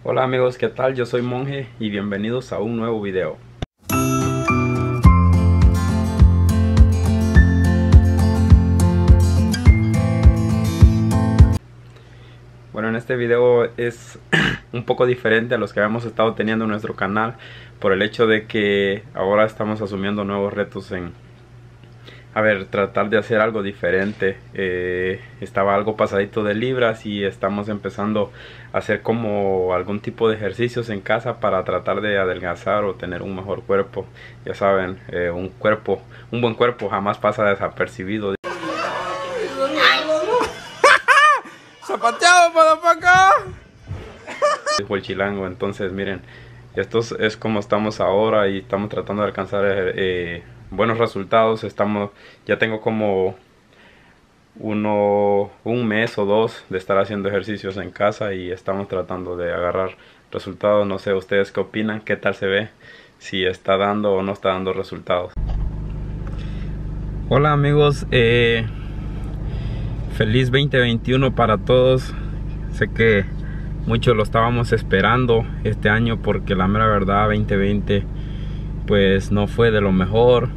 Hola amigos, ¿qué tal? Yo soy Monje y bienvenidos a un nuevo video. Bueno, en este video es un poco diferente a los que habíamos estado teniendo en nuestro canal, por el hecho de que ahora estamos asumiendo nuevos retos en tratar de hacer algo diferente. Estaba algo pasadito de libras y estamos empezando a hacer como algún tipo de ejercicios en casa para tratar de adelgazar o tener un mejor cuerpo. Ya saben, un buen cuerpo jamás pasa desapercibido. ¡Zapateado, motherfucker! Dijo el chilango. Entonces miren, esto es como estamos ahora y estamos tratando de alcanzar buenos resultados. Ya tengo como un mes o dos de estar haciendo ejercicios en casa y estamos tratando de agarrar resultados. No sé ustedes qué opinan, qué tal se ve, si está dando o no está dando resultados. Hola amigos, feliz 2021 para todos. Sé que muchos lo estábamos esperando este año porque la mera verdad 2020 pues no fue de lo mejor.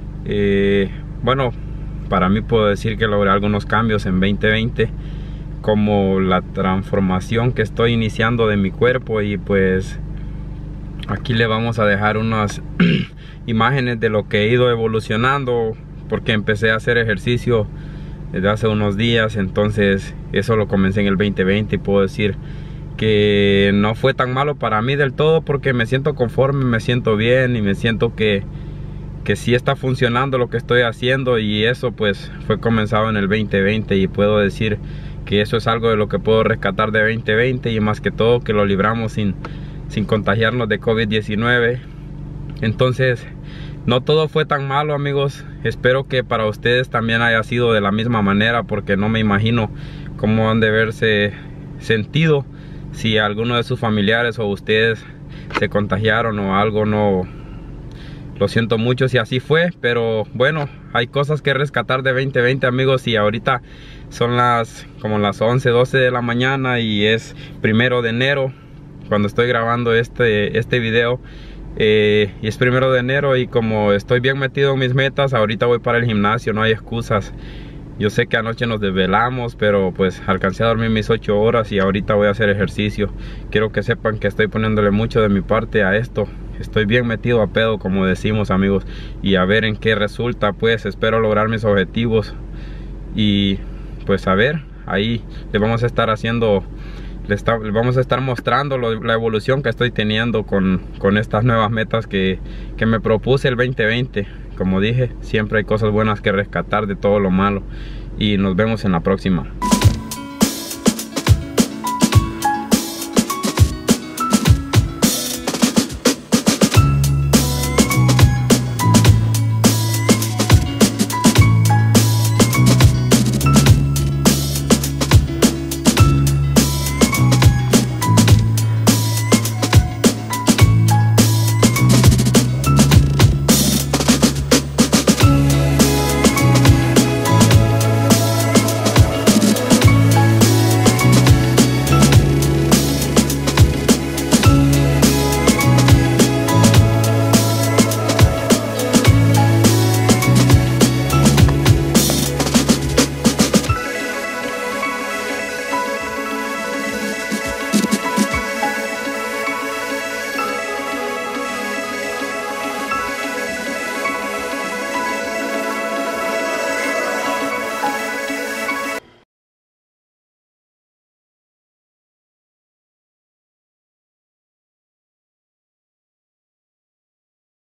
Bueno, para mí puedo decir que logré algunos cambios en 2020, como la transformación que estoy iniciando de mi cuerpo, y pues aquí le vamos a dejar unas imágenes de lo que he ido evolucionando, porque empecé a hacer ejercicio desde hace unos días. Entonces eso lo comencé en el 2020 y puedo decir que no fue tan malo para mí del todo, porque me siento conforme, me siento bien y me siento que sí está funcionando lo que estoy haciendo, y eso pues fue comenzado en el 2020 y puedo decir que eso es algo de lo que puedo rescatar de 2020, y más que todo que lo libramos sin contagiarnos de COVID-19. Entonces no todo fue tan malo amigos, espero que para ustedes también haya sido de la misma manera, porque no me imagino cómo han de verse sentido si alguno de sus familiares o ustedes se contagiaron o algo. No, lo siento mucho si así fue, pero bueno, hay cosas que rescatar de 2020 amigos. Y ahorita son como las 11, 12 de la mañana y es 1 de enero cuando estoy grabando este video. Y es 1 de enero y como estoy bien metido en mis metas, ahorita voy para el gimnasio, no hay excusas. Yo sé que anoche nos desvelamos, pero pues alcancé a dormir mis 8 horas y ahorita voy a hacer ejercicio. Quiero que sepan que estoy poniéndole mucho de mi parte a esto. Estoy bien metido a pedo, como decimos amigos, y a ver en qué resulta. Pues espero lograr mis objetivos y pues a ver, ahí le vamos a estar haciendo, le vamos a estar mostrando la evolución que estoy teniendo con estas nuevas metas que me propuse el 2020. Como dije, siempre hay cosas buenas que rescatar de todo lo malo, y nos vemos en la próxima.